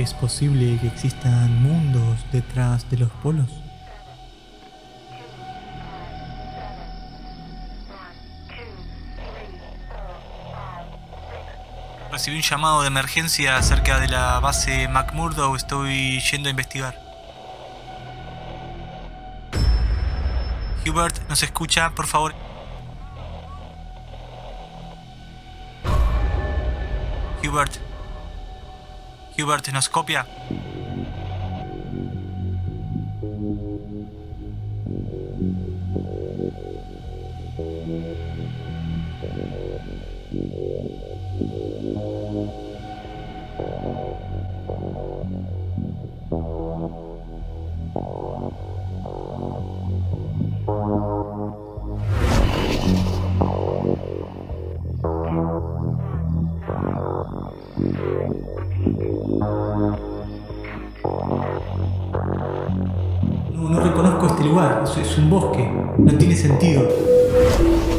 ¿Es posible que existan mundos detrás de los polos? Recibí un llamado de emergencia acerca de la base McMurdo. Estoy yendo a investigar. Hubert, ¿nos escucha, por favor? Hubert. Hubert, ¿nos copia? No reconozco este lugar, es un bosque, no tiene sentido.